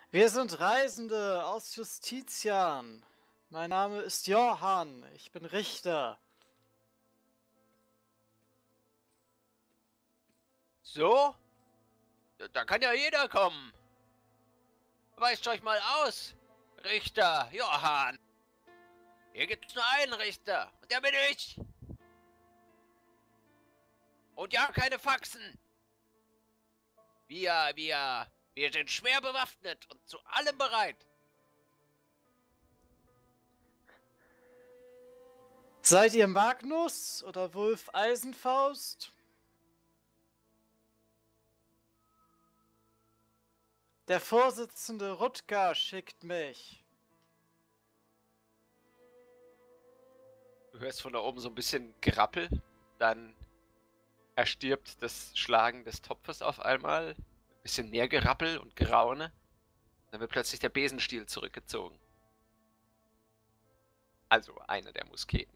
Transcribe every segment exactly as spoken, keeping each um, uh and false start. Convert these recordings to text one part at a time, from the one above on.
Wir sind Reisende aus Justitian. Mein Name ist Johann. Ich bin Richter. So? Da da kann ja jeder kommen. Weist euch mal aus, Richter Johann. Hier gibt's nur einen Richter, und der bin ich. Und ja, keine Faxen. Wir, wir, wir sind schwer bewaffnet und zu allem bereit. Seid ihr Magnus oder Wulf Eisenfaust? Der Vorsitzende Rutger schickt mich. Du hörst von da oben so ein bisschen Gerappel, dann erstirbt das Schlagen des Topfes auf einmal, ein bisschen mehr Gerappel und Geraune, dann wird plötzlich der Besenstiel zurückgezogen. Also eine der Musketen.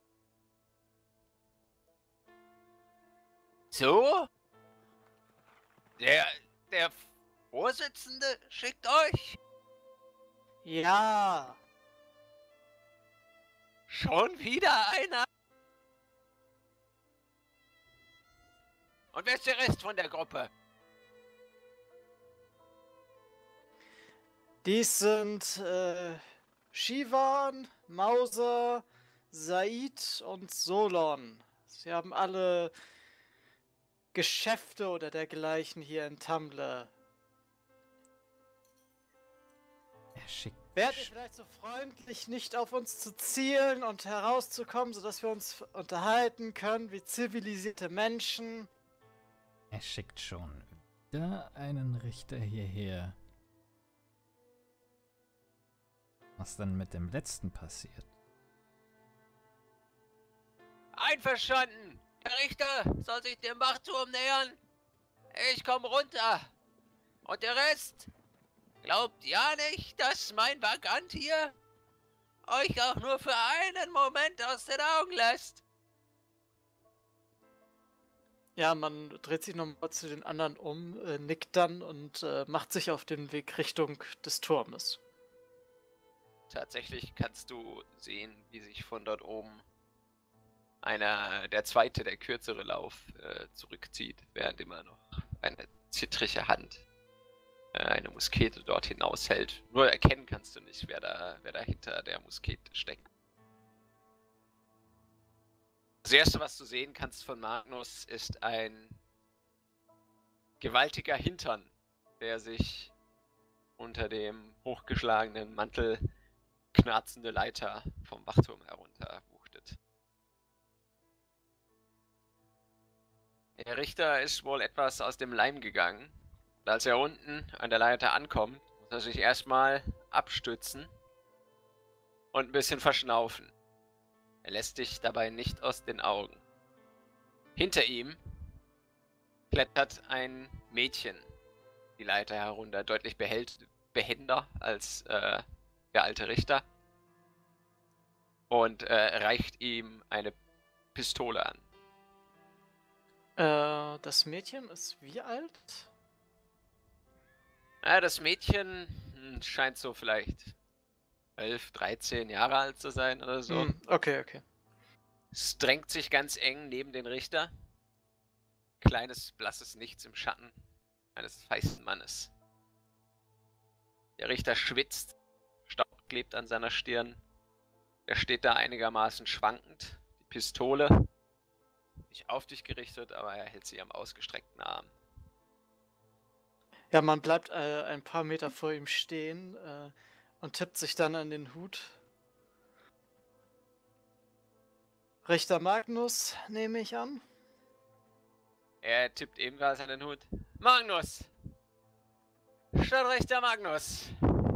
So? Der, der Vorsitzende schickt euch? Ja. Schon wieder einer? Und wer ist der Rest von der Gruppe? Dies sind äh, Shivan, Mauser, Said und Solon. Sie haben alle Geschäfte oder dergleichen hier in Tumblr. Er schickt. Wärt ihr vielleicht so freundlich, nicht auf uns zu zielen und herauszukommen, sodass wir uns unterhalten können wie zivilisierte Menschen? Er schickt schon wieder einen Richter hierher. Was dann mit dem letzten passiert? Einverstanden! Der Richter soll sich dem Wachturm nähern. Ich komme runter. Und der Rest? Glaubt ja nicht, dass mein Vagant hier euch auch nur für einen Moment aus den Augen lässt. Ja, man dreht sich nochmal zu den anderen um, äh, nickt dann und äh, macht sich auf den Weg Richtung des Turmes. Tatsächlich kannst du sehen, wie sich von dort oben einer, der zweite, der kürzere Lauf äh, zurückzieht, während immer noch eine zittrige Hand äh, eine Muskete dort hinaushält. Nur erkennen kannst du nicht, wer da, wer da hinter der Muskete steckt. Das erste, was du sehen kannst von Magnus, ist ein gewaltiger Hintern, der sich unter dem hochgeschlagenen Mantel knarzende Leiter vom Wachturm herunter wuchtet. Der Richter ist wohl etwas aus dem Leim gegangen. Und als er unten an der Leiter ankommt, muss er sich erstmal abstützen und ein bisschen verschnaufen. Er lässt dich dabei nicht aus den Augen. Hinter ihm klettert ein Mädchen die Leiter herunter, deutlich behält, behender als äh, der alte Richter, und äh, reicht ihm eine Pistole an. Äh, das Mädchen ist wie alt? Ja, das Mädchen hm, scheint so vielleicht elf, dreizehn Jahre alt zu sein oder so. Hm, okay, okay. Es drängt sich ganz eng neben den Richter. Kleines, blasses Nichts im Schatten eines feisten Mannes. Der Richter schwitzt, Staub klebt an seiner Stirn. Er steht da einigermaßen schwankend, die Pistole nicht auf dich gerichtet, aber er hält sie am ausgestreckten Arm. Ja, man bleibt äh, ein paar Meter vor ihm stehen äh, und tippt sich dann an den Hut. Richter Magnus, nehme ich an. Er tippt ebenfalls an den Hut. Magnus! Stadtrichter Magnus!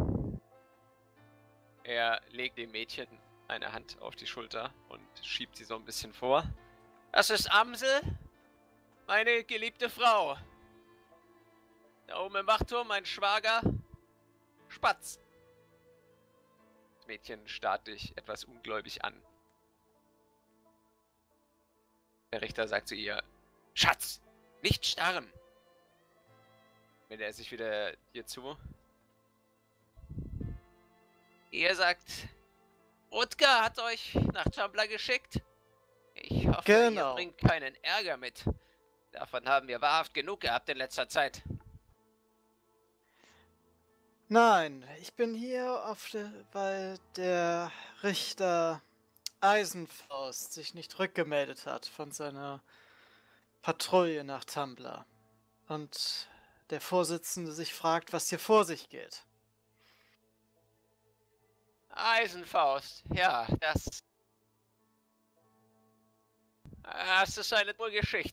Er legt dem Mädchen eine Hand auf die Schulter und schiebt sie so ein bisschen vor. Das ist Amsel, meine geliebte Frau. Da oben im Wachturm mein Schwager, Spatz. Das Mädchen starrt dich etwas ungläubig an. Der Richter sagt zu ihr, Schatz, nicht starren. Wendet er sich wieder dir zu. Ihr sagt, Rutger hat euch nach Tambla geschickt? Ich hoffe, Genau. ihr bringt keinen Ärger mit. Davon haben wir wahrhaft genug gehabt in letzter Zeit. Nein, ich bin hier, auf der, weil der Richter Eisenfaust sich nicht rückgemeldet hat von seiner Patrouille nach Tambla. Und der Vorsitzende sich fragt, was hier vor sich geht. Eisenfaust, ja, das... Das ist eine tolle Geschichte,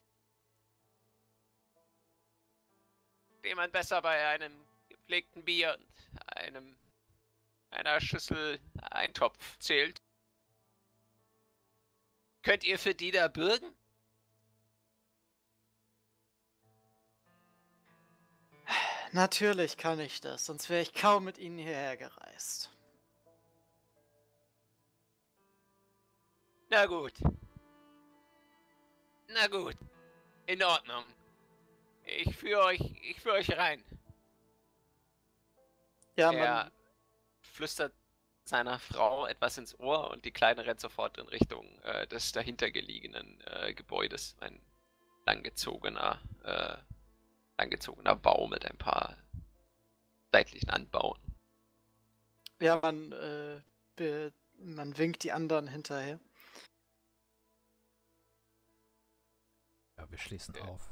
die man besser bei einem gepflegten Bier und einem einer Schüssel Eintopf zählt. Könnt ihr für die da bürgen? Natürlich kann ich das, sonst wäre ich kaum mit ihnen hierher gereist. Na gut. Na gut. In Ordnung. Ich führe euch, ich führe euch rein. Ja, Er man, flüstert seiner Frau etwas ins Ohr und die Kleine rennt sofort in Richtung äh, des dahintergelegenen äh, Gebäudes. Ein langgezogener, äh, langgezogener Bau mit ein paar seitlichen Anbauen. ja, man, äh, be, man winkt die anderen hinterher. Ja, wir schließen Ja. auf.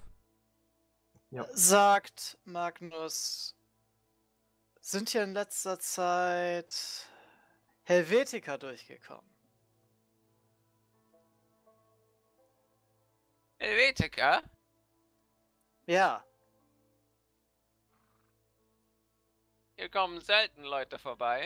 Sagt Magnus, sind hier in letzter Zeit Helvetiker durchgekommen? Helvetiker? Ja, Hier kommen selten Leute vorbei.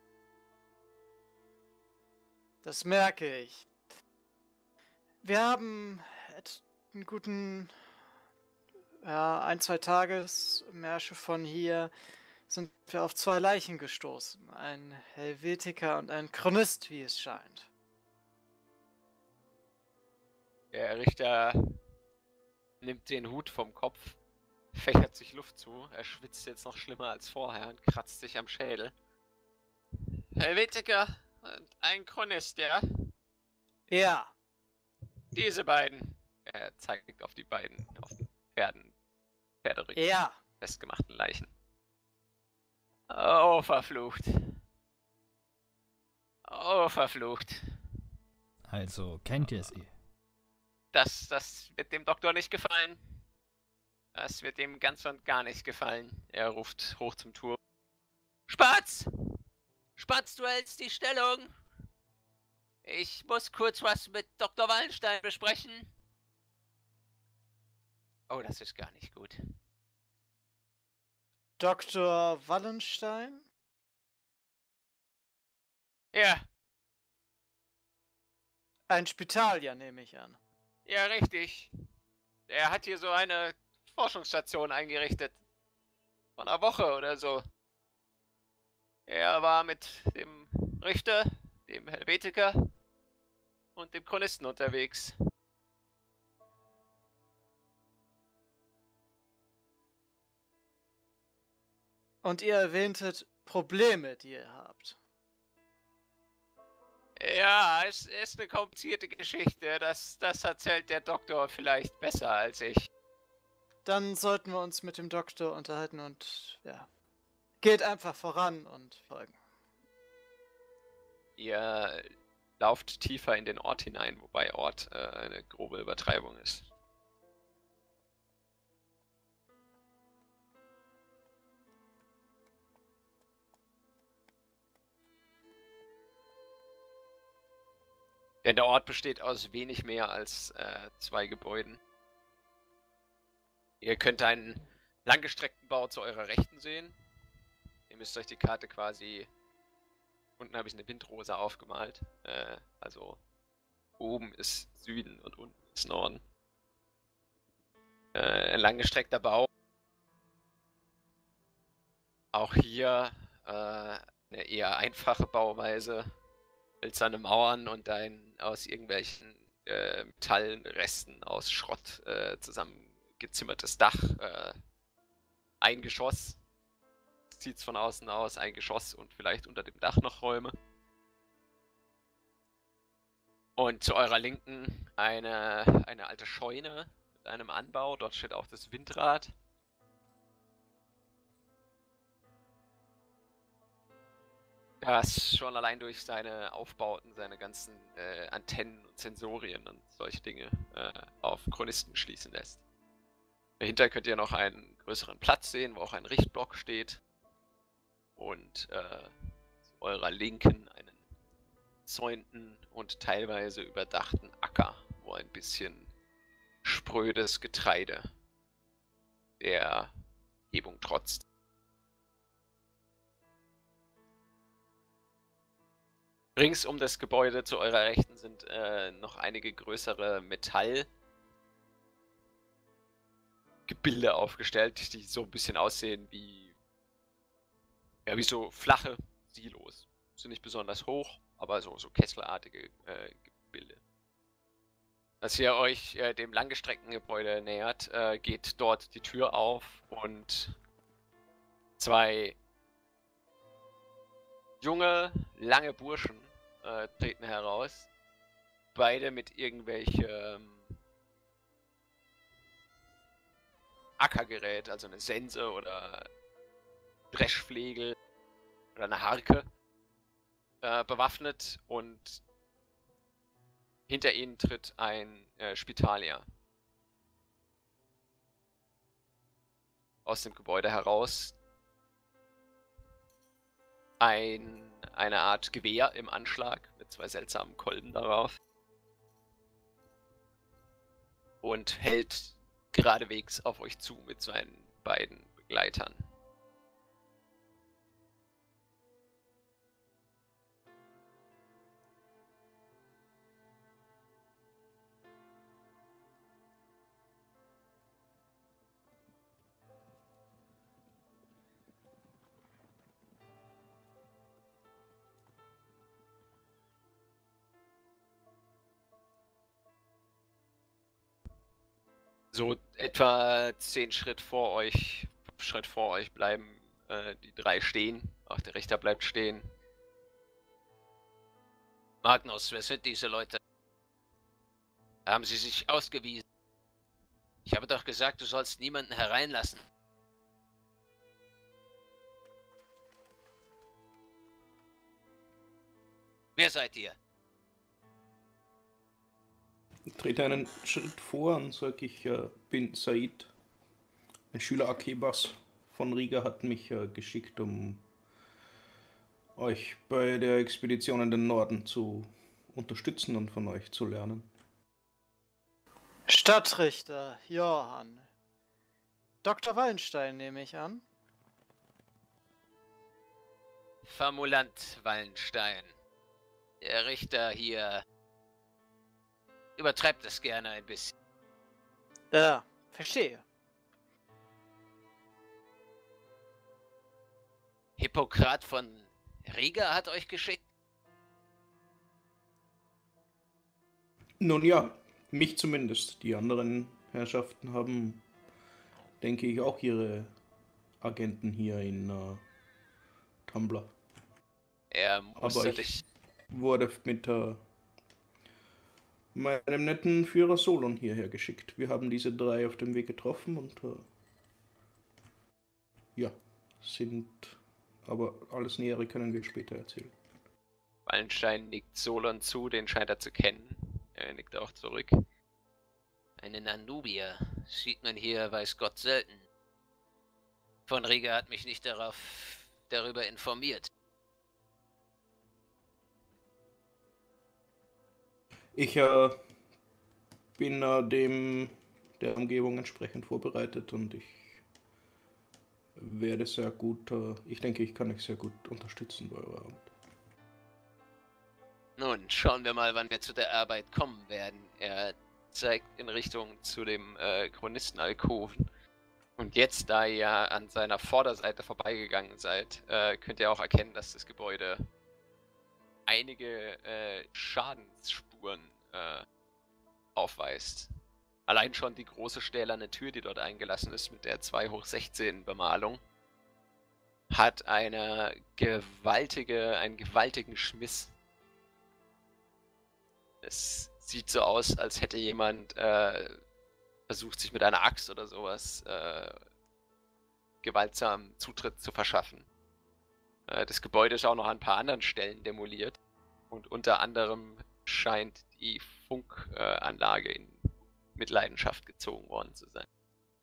das merke ich. Wir haben et- einen guten, ja, ein, zwei Tagesmärsche von hier sind wir auf zwei Leichen gestoßen. Ein Helvetiker und ein Chronist, wie es scheint. Der Richter nimmt den Hut vom Kopf, fächert sich Luft zu. Er schwitzt jetzt noch schlimmer als vorher und kratzt sich am Schädel. Helvetiker und ein Chronist, ja? Ja, Diese beiden. Er zeigt auf die beiden, auf den Pferden, Pferderücken ja. festgemachten Leichen. Oh, verflucht. Oh, verflucht. Also, kennt ihr sie? Das, das wird dem Doktor nicht gefallen. Das wird ihm ganz und gar nicht gefallen. Er ruft hoch zum Turm. Spatz! Spatz, du hältst die Stellung. Ich muss kurz was mit Doktor Wallenstein besprechen. Oh, das ist gar nicht gut. Doktor Wallenstein? Ja, Ein Spitalier, nehme ich an. ja, richtig. Er hat hier so eine Forschungsstation eingerichtet. Vor einer Woche oder so. Er war mit dem Richter, dem Helvetiker und dem Chronisten unterwegs. Und ihr erwähntet Probleme, die ihr habt. Ja, es ist eine komplizierte Geschichte. Das, das erzählt der Doktor vielleicht besser als ich. Dann sollten wir uns mit dem Doktor unterhalten und ja, geht einfach voran und folgen. Ihr lauft tiefer in den Ort hinein, wobei Ort äh, eine grobe Übertreibung ist. Denn der Ort besteht aus wenig mehr als äh, zwei Gebäuden. Ihr könnt einen langgestreckten Bau zu eurer Rechten sehen. Ihr müsst euch die Karte quasi... Unten habe ich eine Windrose aufgemalt. Äh, also oben ist Süden und unten ist Norden. Äh, ein langgestreckter Bau. Auch hier äh, eine eher einfache Bauweise. Hölzerne Mauern und ein aus irgendwelchen äh, Metallresten aus Schrott äh, zusammengezimmertes Dach. Äh, ein Geschoss. sieht es von außen aus, ein Geschoss und vielleicht unter dem Dach noch Räume. Und zu eurer Linken eine, eine alte Scheune mit einem Anbau. Dort steht auch das Windrad. Das schon allein durch seine Aufbauten, seine ganzen äh, Antennen und Sensorien und solche Dinge äh, auf Chronisten schließen lässt. Dahinter könnt ihr noch einen größeren Platz sehen, wo auch ein Richtblock steht. Und äh, zu eurer Linken einen zäunten und teilweise überdachten Acker, wo ein bisschen sprödes Getreide der Umgebung trotzt. Rings um das Gebäude zu eurer Rechten sind äh, noch einige größere Metallgebilde aufgestellt, die so ein bisschen aussehen wie, ja, wie so flache Silos. Sind nicht besonders hoch, aber so, so kesselartige äh, Gebilde. Als ihr euch äh, dem langgestreckten Gebäude nähert, äh, geht dort die Tür auf und zwei junge, lange Burschen äh, treten heraus. Beide mit irgendwelchem Ackergerät, also eine Sense oder Dreschflegel oder eine Harke, äh, bewaffnet, und hinter ihnen tritt ein äh, Spitalier aus dem Gebäude heraus. Ein, eine Art Gewehr im Anschlag mit zwei seltsamen Kolben darauf. Und hält geradewegs auf euch zu mit seinen beiden Begleitern. So etwa zehn Schritt vor euch, fünf Schritt vor euch bleiben äh, die drei stehen. Auch der Richter bleibt stehen. Magnus, wer sind diese Leute? Haben sie sich ausgewiesen? Ich habe doch gesagt, du sollst niemanden hereinlassen. Wer seid ihr? Ich trete einen Schritt vor und sage, ich äh, bin Said. Ein Schüler Akebas von Riga hat mich äh, geschickt, um euch bei der Expedition in den Norden zu unterstützen und von euch zu lernen. Stadtrichter Johann. Doktor Wallenstein nehme ich an. Formulant Wallenstein. Der Richter hier übertreibt es gerne ein bisschen. Ja, verstehe. Hippokrat von Riga hat euch geschickt? Nun ja, mich zumindest. Die anderen Herrschaften haben, denke ich, auch ihre Agenten hier in äh, Tumblr. Er Aber musste ich dich... wurde mit äh, meinem netten Führer Solon hierher geschickt. Wir haben diese drei auf dem Weg getroffen und äh, ja, sind, aber alles Nähere können wir später erzählen. Wallenstein nickt Solon zu, den scheint er zu kennen. Er nickt auch zurück. Einen Anubier sieht man hier, weiß Gott, selten. Von Riga hat mich nicht darauf, darüber informiert. Ich äh, bin äh, dem der Umgebung entsprechend vorbereitet und ich werde sehr gut, äh, ich denke, ich kann euch sehr gut unterstützen bei eurer Arbeit. Nun, schauen wir mal, wann wir zu der Arbeit kommen werden. Er zeigt in Richtung zu dem äh, Chronistenalkoven. Und jetzt, da ihr an seiner Vorderseite vorbeigegangen seid, äh, könnt ihr auch erkennen, dass das Gebäude einige äh, Schadensspuren äh, aufweist. Allein schon die große stählerne Tür, die dort eingelassen ist, mit der zwei hoch sechzehn Bemalung, hat eine gewaltige, einen gewaltigen Schmiss. Es sieht so aus, als hätte jemand äh, versucht, sich mit einer Axt oder sowas äh, gewaltsam Zutritt zu verschaffen. Äh, das Gebäude ist auch noch an ein paar anderen Stellen demoliert. Und unter anderem scheint die Funkanlage in Mitleidenschaft gezogen worden zu sein.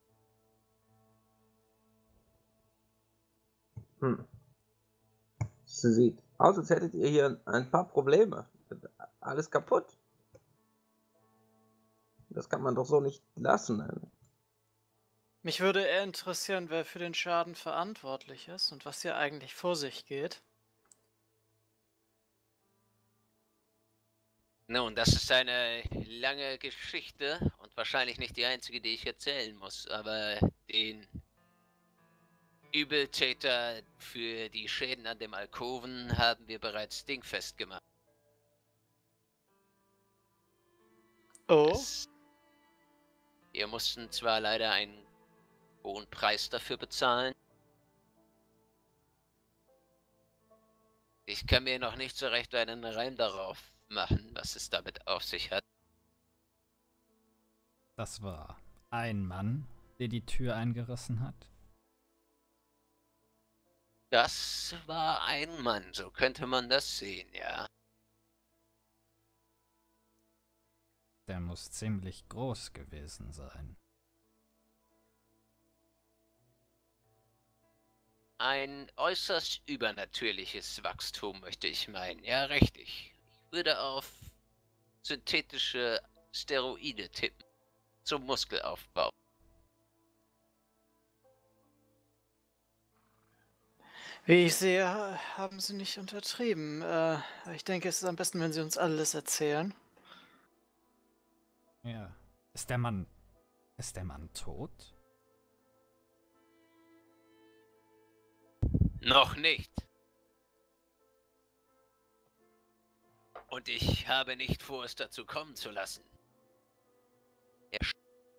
Hm. Es sieht aus, als hättet ihr hier ein paar Probleme. Alles kaputt. Das kann man doch so nicht lassen. Mich würde eher interessieren, wer für den Schaden verantwortlich ist und was hier eigentlich vor sich geht. Nun, das ist eine lange Geschichte und wahrscheinlich nicht die einzige, die ich erzählen muss, aber den Übeltäter für die Schäden an dem Alkoven haben wir bereits dingfest gemacht. Oh, Es, wir mussten zwar leider einen hohen Preis dafür bezahlen. Ich kann mir noch nicht so recht einen Reim darauf machen, was es damit auf sich hat. Das war ein Mann, der die Tür eingerissen hat. Das war ein Mann, so könnte man das sehen, ja. Der muss ziemlich groß gewesen sein. Ein äußerst übernatürliches Wachstum, möchte ich meinen. Ja, richtig. Ich würde auf synthetische Steroide tippen. Zum Muskelaufbau. wie ich sehe, haben Sie nicht untertrieben. Äh, ich denke, es ist am besten, wenn Sie uns alles erzählen. Ja. Ist der Mann. Ist der Mann tot? Noch nicht. Und ich habe nicht vor, es dazu kommen zu lassen. Er sch-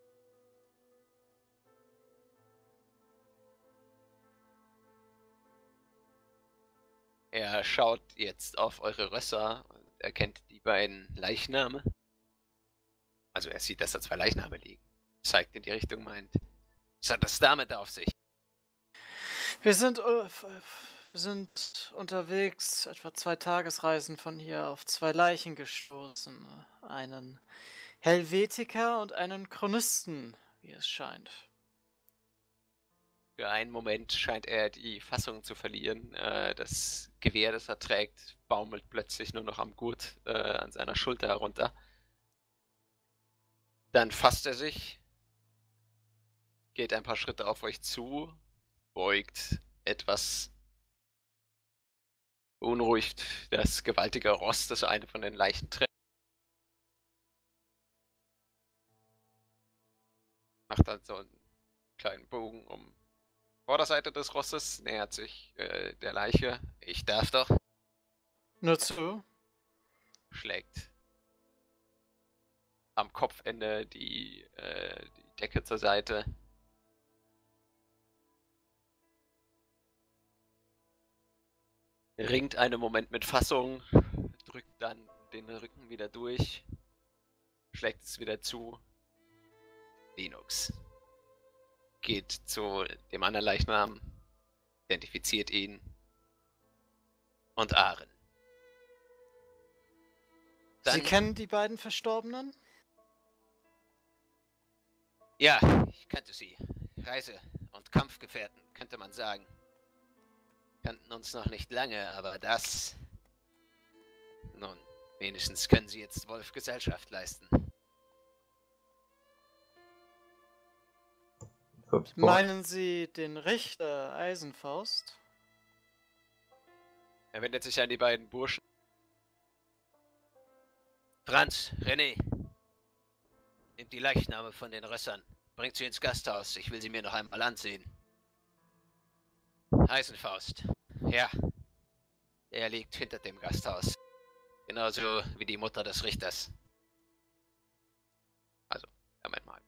Er schaut jetzt auf eure Rösser und erkennt die beiden Leichname. Also er sieht, dass da zwei Leichname liegen. Zeigt in die Richtung, meint, Was hat das damit auf sich? Wir sind, äh, f- f- wir sind unterwegs, etwa zwei Tagesreisen von hier, auf zwei Leichen gestoßen. Einen Helvetiker und einen Chronisten, wie es scheint. für einen Moment scheint er die Fassung zu verlieren. Äh, das Gewehr, das er trägt, baumelt plötzlich nur noch am Gurt äh, an seiner Schulter herunter. Dann fasst er sich, geht ein paar Schritte auf euch zu, beugt etwas beunruhigt das gewaltige Ross, das eine von den Leichen trägt. Macht dann so einen kleinen Bogen um Vorderseite des Rosses, nähert sich äh, der Leiche. Ich darf doch. Nur zu. Schlägt am Kopfende die, äh, die Decke zur Seite. Ringt einen Moment mit Fassung, drückt dann den Rücken wieder durch, schlägt es wieder zu. Linux geht zu dem anderen Leichnam, identifiziert ihn. Und Aren. Sie Dann- kennen die beiden Verstorbenen? Ja, ich kannte sie. Reise- und Kampfgefährten, könnte man sagen. Kannten uns noch nicht lange, aber das... Nun, wenigstens können sie jetzt Wolf Gesellschaft leisten. Meinen Sie den Richter Eisenfaust? Er wendet sich an die beiden Burschen. Franz, René, nehmt die Leichname von den Rössern. Bringt sie ins Gasthaus. Ich will sie mir noch einmal ansehen. Eisenfaust. Ja. Er liegt hinter dem Gasthaus. Genauso wie die Mutter des Richters. Also, Moment mal.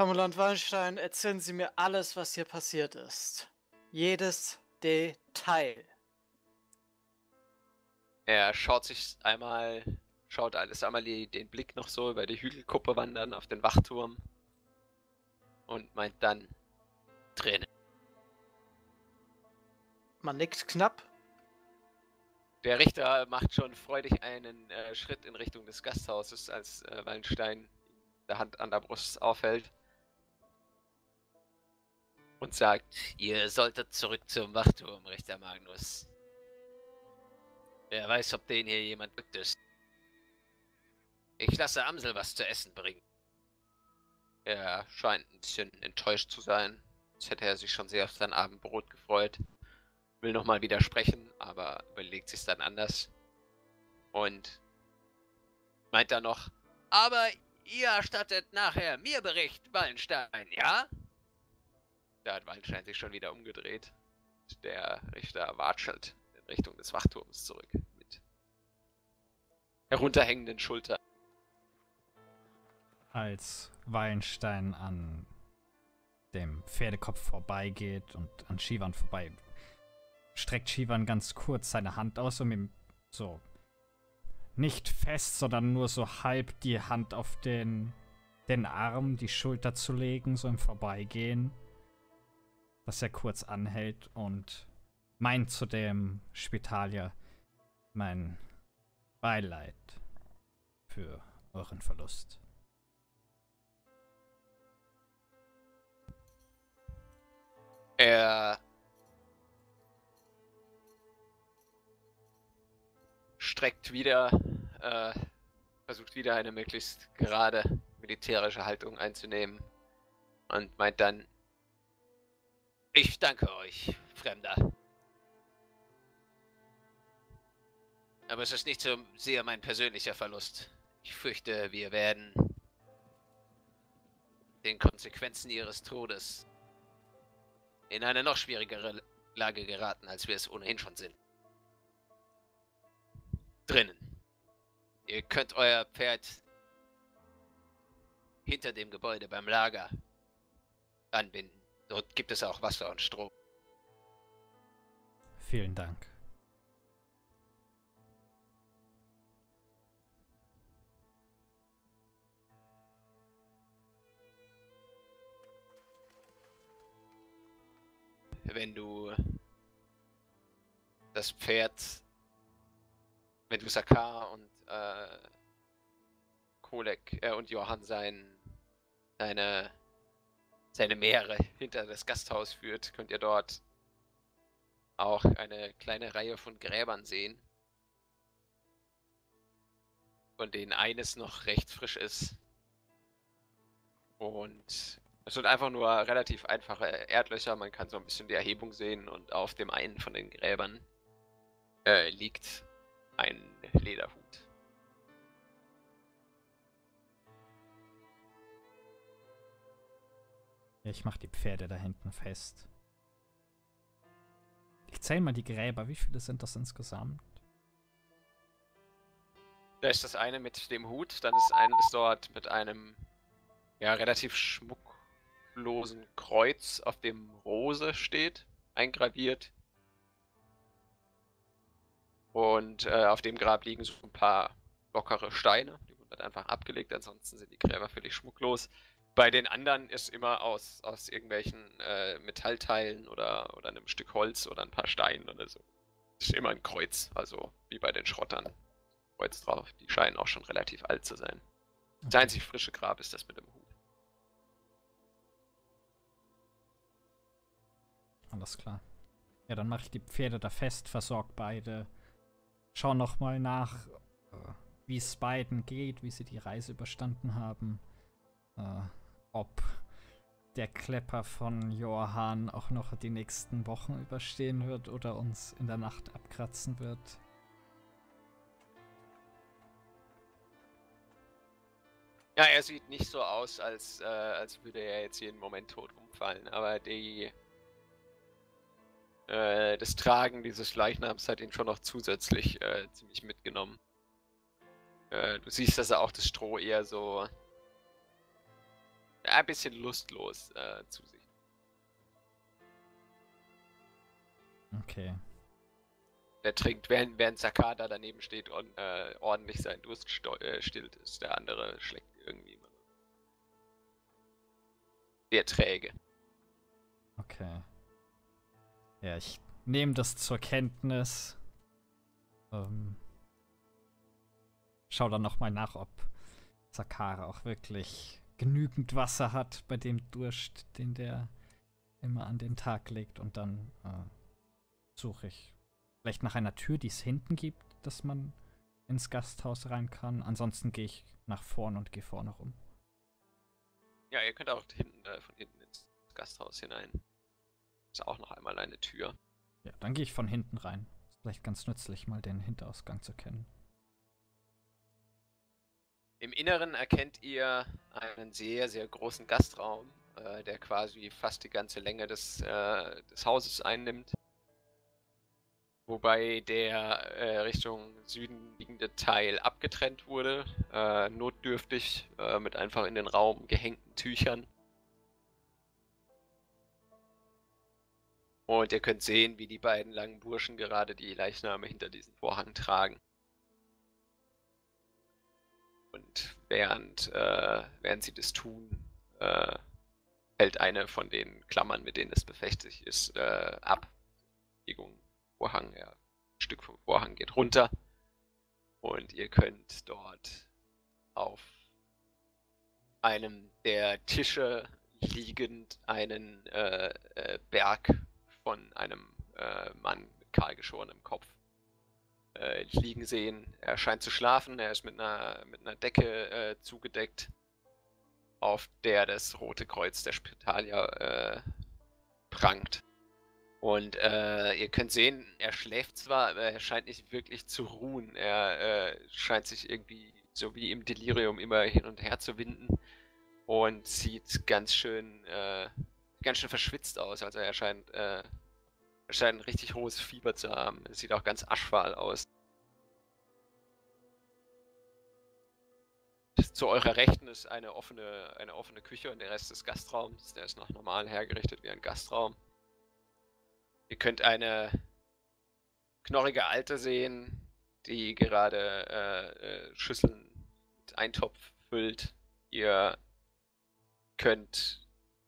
Pamulant Wallenstein, erzählen Sie mir alles, was hier passiert ist. Jedes Detail. Er schaut sich einmal, schaut alles einmal die, den Blick noch so über die Hügelkuppe wandern auf den Wachturm und meint dann drinnen. Man nickt knapp. Der Richter macht schon freudig einen äh, Schritt in Richtung des Gasthauses, als äh, Wallenstein der Hand an der Brust aufhält und sagt: Ihr solltet zurück zum Wachturm, Richter Magnus. Wer weiß, ob den hier jemand bückt ist. Ich lasse Amsel was zu essen bringen. Er scheint ein bisschen enttäuscht zu sein. Als hätte er sich schon sehr auf sein Abendbrot gefreut. Will nochmal widersprechen, aber überlegt sich dann anders. Und meint dann noch: Aber ihr erstattet nachher mir Bericht, Wallenstein, ja? Da hat Wallenstein sich schon wieder umgedreht. Der Richter watschelt in Richtung des Wachturms zurück mit herunterhängenden Schultern. Als Wallenstein an dem Pferdekopf vorbeigeht und an Shivan vorbei, streckt Shivan ganz kurz seine Hand aus, um ihm so nicht fest, sondern nur so halb die Hand auf den, den Arm, die Schulter zu legen, so im Vorbeigehen, dass er kurz anhält und meint zu dem Spitalier: mein Beileid für euren Verlust. Er streckt wieder, äh, versucht wieder eine möglichst gerade militärische Haltung einzunehmen und meint dann: Ich danke euch, Fremder. Aber es ist nicht so sehr mein persönlicher Verlust. Ich fürchte, wir werden den Konsequenzen ihres Todes in eine noch schwierigere Lage geraten, als wir es ohnehin schon sind. Drinnen. Ihr könnt euer Pferd hinter dem Gebäude beim Lager anbinden. Dort gibt es auch Wasser und Strom. Vielen Dank. Wenn du das Pferd, wenn du Sakar und äh, Kolek äh, und Johann sein, seine, seine Meere hinter das Gasthaus führt, könnt ihr dort auch eine kleine Reihe von Gräbern sehen, von denen eines noch recht frisch ist. Und es sind einfach nur relativ einfache Erdlöcher, man kann so ein bisschen die Erhebung sehen und auf dem einen von den Gräbern äh, liegt ein Lederhut. Ich mach die Pferde da hinten fest. Ich zähle mal die Gräber. Wie viele sind das insgesamt? Da ist das eine mit dem Hut, dann ist eines dort mit einem ja relativ schmucklosen Kreuz, auf dem Rose steht, eingraviert. Und äh, auf dem Grab liegen so ein paar lockere Steine, die wurden halt einfach abgelegt, ansonsten sind die Gräber völlig schmucklos. Bei den anderen ist immer aus, aus irgendwelchen äh, Metallteilen oder, oder einem Stück Holz oder ein paar Steinen oder so. Es ist immer ein Kreuz, also wie bei den Schrottern. Kreuz drauf. Die scheinen auch schon relativ alt zu sein. Das einzig frische Grab ist das mit dem Hut. Alles klar. Ja, dann mache ich die Pferde da fest, versorge beide. Schau nochmal nach, äh, wie es beiden geht, wie sie die Reise überstanden haben. Äh, ob der Klepper von Johann auch noch die nächsten Wochen überstehen wird oder uns in der Nacht abkratzen wird. Ja, er sieht nicht so aus, als, äh, als würde er jetzt jeden Moment tot umfallen, aber die äh, das Tragen dieses Leichnams hat ihn schon noch zusätzlich äh, ziemlich mitgenommen. Äh, du siehst, dass er auch das Stroh eher so ja, ein bisschen lustlos äh, zu sich. Okay. Der trinkt, während, während Sakada daneben steht und äh, ordentlich seinen Durst äh, stillt, ist der andere schlägt irgendwie immer. Sehr träge. Okay. Ja, ich nehme das zur Kenntnis. Ähm, schau dann nochmal nach, ob Sakara auch wirklich genügend Wasser hat bei dem Durst, den der immer an den Tag legt. Und dann äh, suche ich vielleicht nach einer Tür, die es hinten gibt, dass man ins Gasthaus rein kann. Ansonsten gehe ich nach vorn und gehe vorne rum. Ja, ihr könnt auch hinten, äh, von hinten ins Gasthaus hinein. Ist auch noch einmal eine Tür. Ja, dann gehe ich von hinten rein. Ist vielleicht ganz nützlich, mal den Hinterausgang zu kennen. Im Inneren erkennt ihr einen sehr, sehr großen Gastraum, äh, der quasi fast die ganze Länge des, äh, des Hauses einnimmt. Wobei der äh, Richtung Süden liegende Teil abgetrennt wurde, äh, notdürftig, äh, mit einfach in den Raum gehängten Tüchern. Und ihr könnt sehen, wie die beiden langen Burschen gerade die Leichname hinter diesen Vorhang tragen. Und während, äh, während sie das tun, äh, fällt eine von den Klammern, mit denen es befestigt ist, äh, ab. Bewegung, Vorhang, ja, ein Stück vom Vorhang geht runter. Und ihr könnt dort auf einem der Tische liegend einen äh, äh, Berg von einem äh, Mann mit kahlgeschorenem Kopf äh, liegen sehen. Er scheint zu schlafen, er ist mit einer, mit einer Decke äh, zugedeckt, auf der das Rote Kreuz der Spitalia äh, prangt. Und äh, ihr könnt sehen, er schläft zwar, aber er scheint nicht wirklich zu ruhen. Er äh, scheint sich irgendwie so wie im Delirium immer hin und her zu winden und sieht ganz schön, äh, ganz schön verschwitzt aus. Also er scheint, äh, er scheint ein richtig hohes Fieber zu haben. Er sieht auch ganz aschfahl aus. Zu eurer Rechten ist eine offene, eine offene Küche und der Rest des Gastraums, der ist noch normal hergerichtet wie ein Gastraum. Ihr könnt eine knorrige Alte sehen, die gerade äh, äh, Schüsseln mit Eintopf füllt. Ihr könnt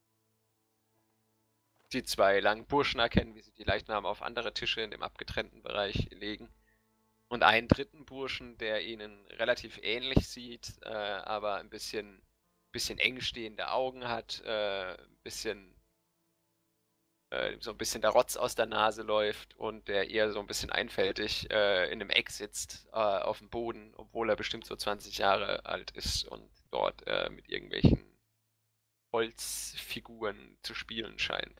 die zwei langen Burschen erkennen, wie sie die Leichname auf andere Tische in dem abgetrennten Bereich legen. Und einen dritten Burschen, der ihnen relativ ähnlich sieht, äh, aber ein bisschen, bisschen eng stehende Augen hat, äh, ein bisschen so ein bisschen der Rotz aus der Nase läuft und der eher so ein bisschen einfältig äh, in einem Eck sitzt äh, auf dem Boden, obwohl er bestimmt so zwanzig Jahre alt ist und dort äh, mit irgendwelchen Holzfiguren zu spielen scheint.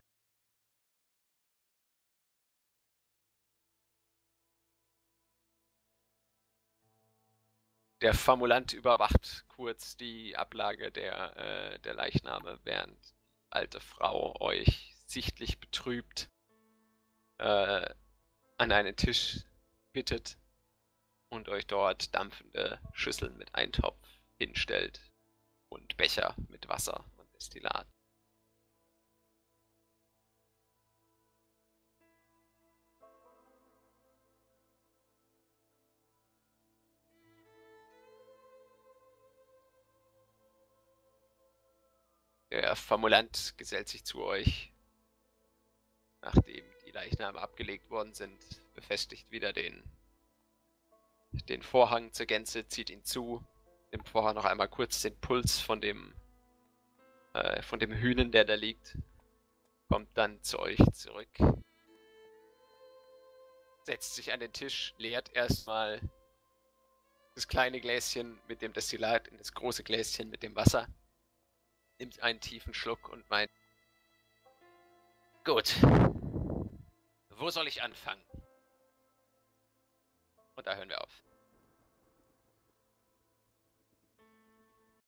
Der Formulant überwacht kurz die Ablage der, äh, der Leichname, während die alte Frau euch sichtlich betrübt äh, an einen Tisch bittet und euch dort dampfende Schüsseln mit Eintopf hinstellt und Becher mit Wasser und Destillat. Der Formulant gesellt sich zu euch. Nachdem die Leichname abgelegt worden sind, befestigt wieder den, den Vorhang zur Gänze, zieht ihn zu, nimmt vorher noch einmal kurz den Puls von dem, äh, von dem Hühnen, der da liegt, kommt dann zu euch zurück, setzt sich an den Tisch, leert erstmal das kleine Gläschen mit dem Destillat in das große Gläschen mit dem Wasser, nimmt einen tiefen Schluck und meint: Gut. Wo soll ich anfangen? Und da hören wir auf.